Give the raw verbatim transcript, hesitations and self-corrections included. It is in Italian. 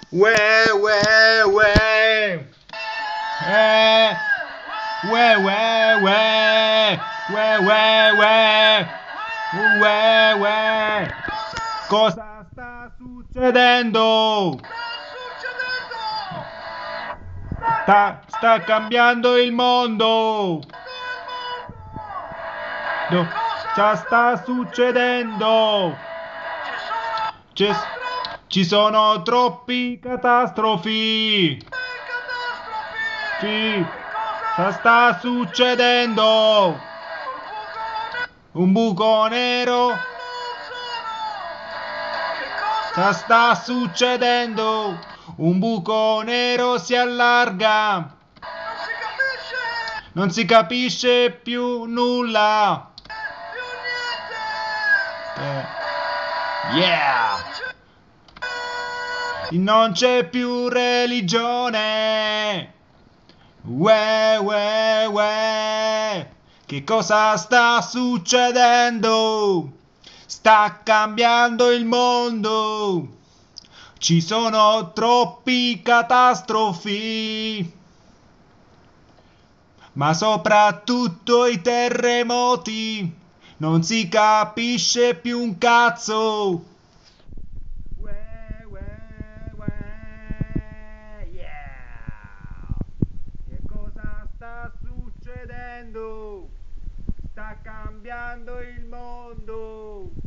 Uè, uè, uè. Eh. Uè, uè, uè. Uè, uè, uè. Uè, uè. Cosa sta succedendo? Sta, sta cambiando il mondo. No, cosa sta succedendo? Ci, ci sono troppi catastrofi. Sì, cosa sta succedendo? Un buco nero. Cosa sta succedendo? Un buco nero si allarga. Non si capisce più nulla. Eh. Yeah! Non c'è più religione. Uè, uè, uè. Che cosa sta succedendo? Sta cambiando il mondo. Ci sono troppi catastrofi. Ma soprattutto i terremoti. Non si capisce più un cazzo. Uè, uè, uè, yeah. Che cosa sta succedendo? Sta cambiando il mondo.